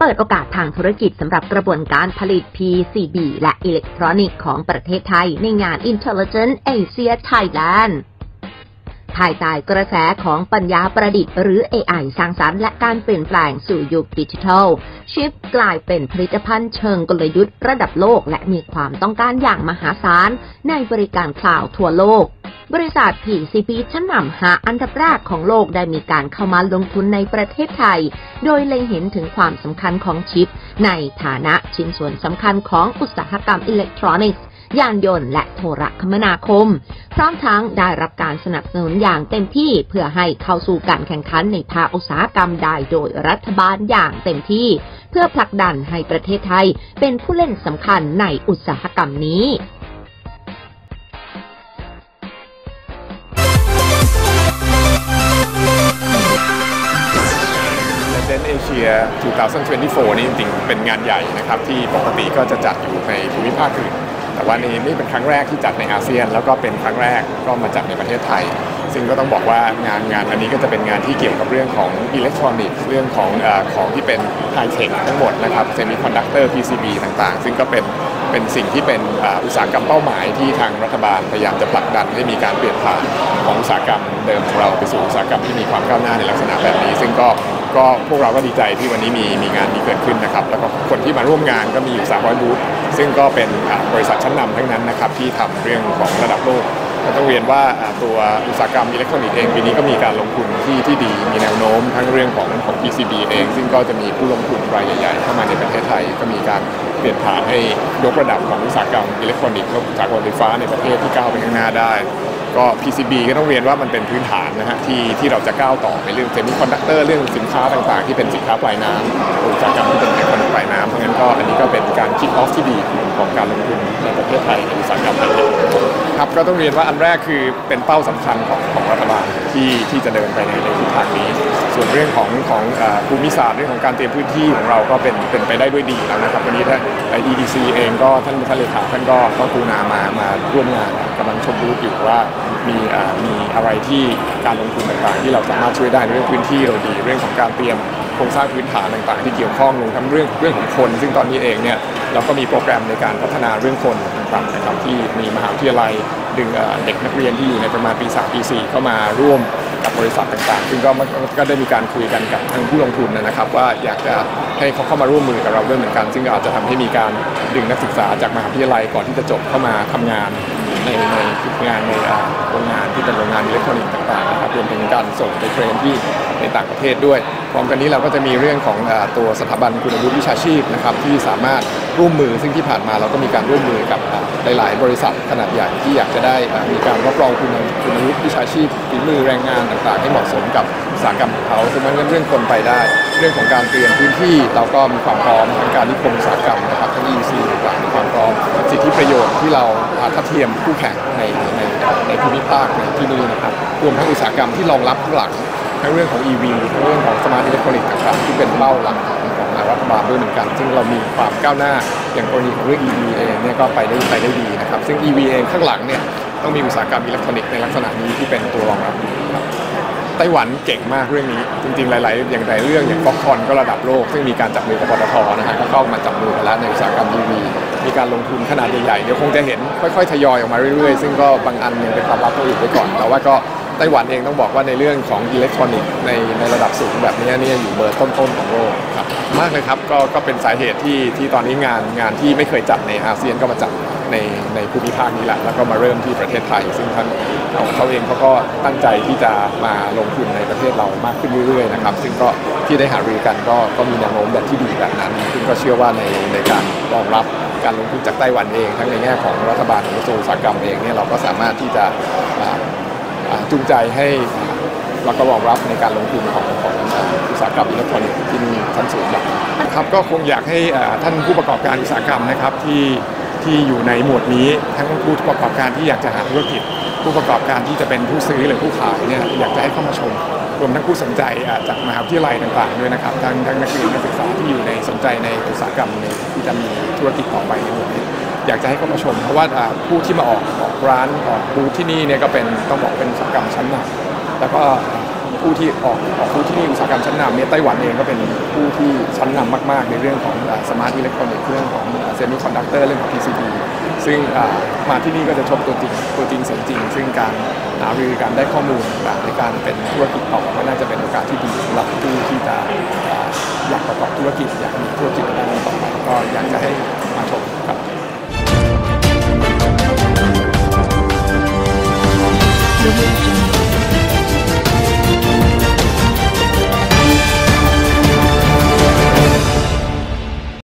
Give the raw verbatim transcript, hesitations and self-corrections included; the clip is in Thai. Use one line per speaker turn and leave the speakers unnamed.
ปิดโอกาสทางธุรกิจสำหรับกระบวนการผลิต พี ซี บี และอิเล็กทรอนิกส์ของประเทศไทยในงาน Intelligent Asia Thailand ภายใต้กระแสของปัญญาประดิษฐ์หรือ เอ ไอ สร้างสรรค์และการเปลี่ยนแปลงสู่ยุคดิจิทัล ชิปกลายเป็นผลิตภัณฑ์เชิงกลยุทธ์ระดับโลกและมีความต้องการอย่างมหาศาลในบริการคลาวด์ทั่วโลกบริษัท พี ซี บี ชั้นนำหาอันดับแรกของโลกได้มีการเข้ามาลงทุนในประเทศไทยโดยเล็งเห็นถึงความสำคัญของชิปในฐานะชิ้นส่วนสำคัญของอุตสาหกรรมอิเล็กทรอนิกส์ยานยนต์และโทรคมนาคมพร้อมทั้งได้รับการสนับสนุนอย่างเต็มที่เพื่อให้เข้าสู่การแข่งขันในภาคอุตสาหกรรมได้โดยรัฐบาลอย่างเต็มที่เพื่อผลักดันให้ประเทศไทยเป็นผู้เล่นสำคัญในอุตสาหกรรมนี้
เอเชีย สองพันยี่สิบสี่ นี่จริงๆเป็นงานใหญ่นะครับที่ปกติก็จะจัดอยู่ในภูมิภาคอื่นแต่ว่านี่นี่เป็นครั้งแรกที่จัดในอาเซียนแล้วก็เป็นครั้งแรกก็มาจัดในประเทศไทยซึ่งก็ต้องบอกว่างานงานอันนี้ก็จะเป็นงานที่เกี่ยวกับเรื่องของอิเล็กทรอนิกส์เรื่องของเอ่อของที่เป็นไฮเทคทั้งหมดนะครับเซมิคอนดักเตอร์ พี ซี บี ต่างๆซึ่งก็เป็นเป็นสิ่งที่เป็นอุตสาหกรรมเป้าหมายที่ทางรัฐบาลพยายามจะผลักดันให้มีการเปลี่ยนผ่านของอุตสาหกรรมเดิมของเราไปสู่อุตสาหกรรมที่มีความก้าวหน้าในลักษณะแบบนี้ซึ่งก็ก็พวกเราก็ดีใจที่วันนี้มีมีงานนี้เกิดขึ้นนะครับแล้วก็คนที่มาร่วมงานก็มีอยู่สามร้อยบูธซึ่งก็เป็นบริษัทชั้นนำทั้งนั้นนะครับที่ทำเรื่องของระดับโลกต้องเรียนว่าตัวอุตสาหกรรมอิเล็กทรอนิกส์เองปีนี้ก็มีการลงทุนที่ที่ดีมีแนวโน้มทั้งเรื่องของของ พี ซี บี เองซึ่งก็จะมีผู้ลงทุนรายใหญ่ๆเข้ามาในประเทศไทยก็มีการเปลี่ยนผ่านให้ยกระดับของอุตสาหกรรมอิเล็กทรอนิกส์และอุตสาหกรรมไฟฟ้าในประเทศที่ก้าวไปข้างหน้าได้ก็ พี ซี บี ก็ต้องเรียนว่ามันเป็นพื้นฐานนะฮะที่ที่เราจะก้าวต่อในเรื่องเซมิคอนดักเตอร์เรื่องสินค้าต่างๆที่เป็นสินค้าปลายน้ำอุตสาหกรรมที่เป็นสินค้าปลายน้ำเพราะงั้นก็อันนี้ก็เป็นการคิกออฟที่ดีของการลงทุนในประเทศไทยในอุตสาหกรรมไฮเทคครับก็ต้องเรียนว่าอันแรกคือเป็นเป้าสำคัญของของรัฐบาลที่ที่จะเดินไปในในทิศทางนี้ส่วนเรื่องของของภูมิศาสตร์เรื่องของการเตรียมพื้นที่ของเราก็เป็นเป็นไปได้ด้วยดีแล้วนะครับวันนี้ถ้า อี ดี ซี เองก็ท่านท่านเลขาท่านก็ก็กรุณามามาร่วมงานกำลังชมบูธอยู่ว่ามีมีอะไรที่การลงทุนต่างๆที่เราสามารถช่วยได้ในเรื่องพื้นที่เราดีเรื่องของการเตรียมโครงสร้างพื้นฐานต่างๆที่เกี่ยวข้องรวมทั้งเรื่องเรื่องของคนซึ่งตอนนี้เองเนี่ยเราก็มีโปรแกรมในการพัฒนาเรื่องคนต่างๆนะครับที่มีมหาวิทยาลัยดึงเด็กนักเรียนที่อยู่ในประมาณปีสามปีสี่เข้ามาร่วมกับบริษัทต่างๆซึ่งก็ก็ได้มีการคุยกันกับทางผู้ลงทุนนะครับว่าอยากจะให้เขาเข้ามาร่วมมือกับเราด้วยเหมือนกันซึ่งอาจจะทำให้มีการดึงนักศึกษาจากมหาวิทยาลัยก่อนที่จะจบเข้ามาทำงานในในงานในโรงงานที่เป็นโรงงานอิเล็กทรอนิกส์ต่างๆนะครับรวมถึงการส่งไปเทรนที่ในต่างประเทศด้วยพร้อมกันนี้เราก็จะมีเรื่องของตัวสถาบันคุณวุฒิวิชาชีพนะครับที่สามารถร่วมมือซึ่งที่ผ่านมาเราก็มีการร่วมมือกับหลายๆบริษัทขนาดใหญ่ที่อยากจะได้มีการรับรองคุณคุณวุฒิวิชาชีพฝีมือแรงงานต่างๆให้เหมาะสมกับอุตสาหกรรมของเขาซึ่งมันเรื่องคนไปได้เรื่องของการเตรียมพื้นที่เราก็มีความพร้อมทั้งการนิคมอุตสาหกรรมนะครับทั้ง อี ซี ต่างๆมีความพร้อมสิทธิประโยชน์ที่เราทัดเทียมคู่แข่งในในในภูมิภาคในที่นี้นะครับรวมทั้งอุตสาหกรรมที่รองรับข้างหลังทั้งเรื่องของ อี วี ทั้งเรื่องของสมาร์ทอิเล็กทรอนิกส์ต่างๆที่เป็นเป้าหลักของรัฐบาลด้วยเหมือนกันซึ่งเรามีความก้าวหน้าอย่างกรณีของเรื่อง อี วี เองเนี่ยก็ไปได้ไปได้ดีนะครับซึ่ง อี วี เองข้างหลังเนี่ยต้องมีอุตสาหกรรมอิเล็กทรอนิกส์ในลักษณะนี้ที่เป็นตัวรองรับครับไต้หวันเก่งมากเรื่องนี้จริงๆหลายๆอย่างหลายเรื่องอย่างฟ็อกคอนก็ระดับโลกซึ่งมีการจับมือกับปตทนะฮะก็เข้ามาจับมือกันแล้วในอุตสาหกรรม อี วี มีการลงทุนขนาดใหญ่ๆเดี๋ยวคงจะเห็นค่อยๆทยอยออกมาเรื่อยๆซึ่งก็บางอันยังเป็นความลับตัวอื่นไว้ก่อนแต่ว่าก็ไต้หวันเองต้องบอกว่าในเรื่องของอิเล็กทรอนิกส์ในในระดับสูงแบบนี้เนี่ยอยู่เบอร์ต้นๆของโลกครับมากเลยครับก็ก็เป็นสาเหตุที่ที่ตอนนี้งานงานที่ไม่เคยจัดในอาเซียนก็มาจัดในในภูมิภาคนี้แหละแล้วก็มาเริ่มที่ประเทศไทยซึ่งท่านเขาเองเขาก็ตั้งใจที่จะมาลงทุนในประเทศเรามากขึ้นเรื่อยๆนะครับซึ่งก็ที่ได้หารือกันก็ก็มีแนวโน้มแบบที่ดีแบบนั้นซึ่งก็เชื่อว่าในในการรองรับการลงทุนจากไต้หวันเองทั้งในแง่ของรัฐบาลของกระทรวงอุตสาหกรรมเองเนี่ยเราก็สามารถที่จะจูงใจให้เราก็รองรับในการลงทุนของของอุตสาหกรรมอิเล็กทรอนิกส์ที่มีชั้นสูงแบบครับก็คงอยากให้ท่านผู้ประกอบการอุตสาหกรรมนะครับที่ที่อยู่ในหมวดนี้ทั้งผู้ประกอบการที่อยากจะหาธุรกิจผู้ประกอบการที่จะเป็นผู้ซื้อหรือผู้ขายเนี่ยอยากจะให้เข้ามาชมรวมทั้งผู้สนใจจากมหาวิทยาลัยต่างๆด้วยนะครับทั้งทั้งนักเรียนนักศึกษาที่อยู่ในสนใจในอุตสาหกรรมที่จะมีธุรกิจต่อไปในหมวดนี้อยากจะให้เข้ามาชมเพราะว่าผู้ที่มาออกออกร้านออกบูธที่นี่เนี่ยก็เป็นต้องบอกเป็นอุตสาหกรรมชั้นนำแล้วก็ผู้ที่ออกออกผู้ที่มีอุตสาหกรรมชั้นนำเนี่ยไต้หวันเองก็เป็นผู้ที่ชั้นนำมากๆในเรื่องของสมาร์ทอิเล็กทรอนิกส์เรื่องของเซมิคอนดักเตอร์เรื่องของ พี ซี บี ซึ่งมาที่นี่ก็จะชมตัวจริงตัวจริงเสียงจริงซึ่งการหารือการได้ข้อมูลต่างในการเป็นธุรกิจต่อก็น่าจะเป็นโอกาสที่ดีสำหรับผู้ที่จะอยากประกอบธุรกิจอยากมีธุรกิจในด้านนี้ต่อไปก็อยากจะให้มาชมครับ